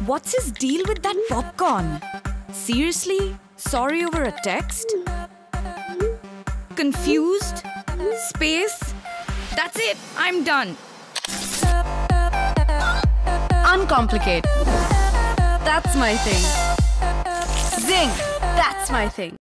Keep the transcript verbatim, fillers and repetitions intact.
What's his deal with that popcorn? Seriously? Sorry over a text? Confused? Space? That's it. I'm done. Uncomplicate. That's my thing. Zing. That's my thing.